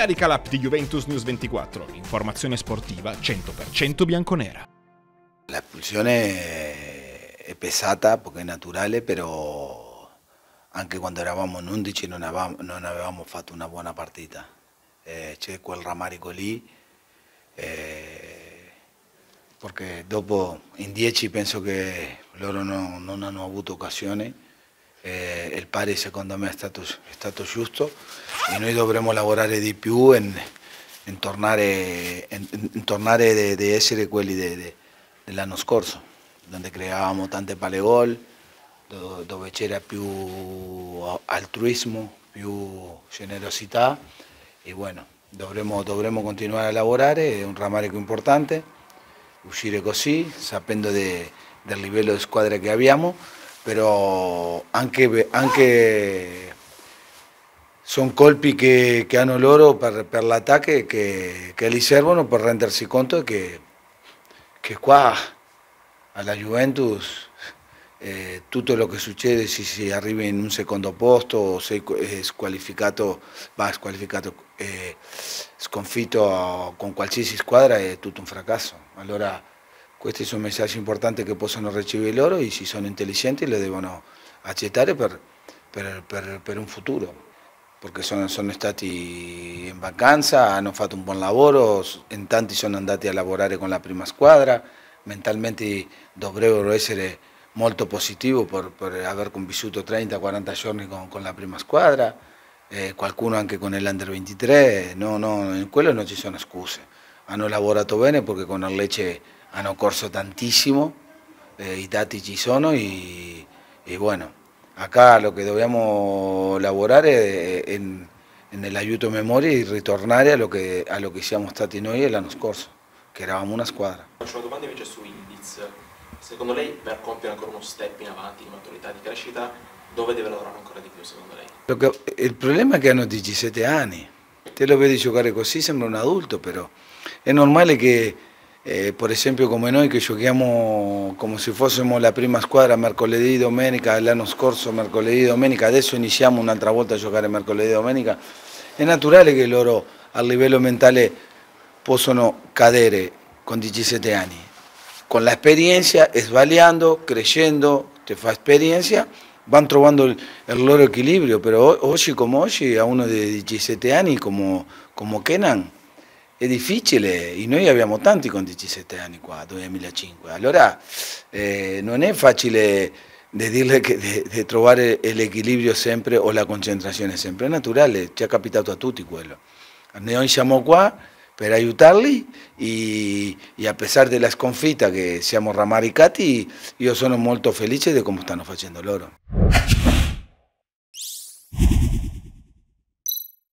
Scarica l'app di Juventus News 24, informazione sportiva 100% bianconera. La espulsione è pesata perché è naturale, però anche quando eravamo in 11 non avevamo fatto una buona partita. C'è quel rammarico lì, perché dopo in 10 penso che loro non hanno avuto occasione. Il pari secondo me è stato giusto e noi dovremmo lavorare di più in tornare ad essere quelli dell'anno scorso, dove creavamo tante palle gol, dove c'era più altruismo, più generosità e bueno, dovremmo continuare a lavorare, è un rammarico importante, uscire così, sapendo del livello di squadra che abbiamo, però anche sono colpi che hanno loro per l'attacco che gli servono per rendersi conto che qua alla Juventus tutto lo che succede, se si arriva in un secondo posto o sei sconfitto con qualsiasi squadra è tutto un fracasso. Allora questi sono messaggi importanti che possono ricevere loro e se sono intelligenti li devono accettare per un futuro, perché sono stati in vacanza, hanno fatto un buon lavoro, in tanti sono andati a lavorare con la prima squadra, mentalmente dovrebbero essere molto positivi per aver convissuto 30-40 giorni con la prima squadra, qualcuno anche con l'Under 23, no, in quello non ci sono scuse, hanno lavorato bene perché con il Lecce hanno corso tantissimo, i dati ci sono e bueno, acá lo che dobbiamo lavorare è nell'aiuto memoria e ritornare a lo che siamo stati noi l'anno scorso, che eravamo una squadra. Faccio una domanda invece su Ildiz. Secondo lei per compiere ancora uno step in avanti di maturità, di crescita, dove deve lavorare ancora di più secondo lei? Il problema è che hanno 17 anni, te lo vedi giocare così, sembra un adulto, però è normale che per esempio come noi che giochiamo come se fossimo la prima squadra mercoledì domenica, l'anno scorso mercoledì domenica, adesso iniziamo un'altra volta a giocare mercoledì domenica, è naturale che loro a livello mentale possono cadere con 17 anni. Con l'esperienza, sbagliando, crescendo, ti fa esperienza, vanno trovando il loro equilibrio, però oggi come oggi a uno di 17 anni come Kenan è difficile, e noi abbiamo tanti con 17 anni qua, 2005, allora non è facile dirle di trovare l'equilibrio sempre o la concentrazione sempre, è naturale, ci è capitato a tutti quello. Noi siamo qua per aiutarli e a pesar della sconfitta che siamo rammaricati, io sono molto felice di come stanno facendo loro.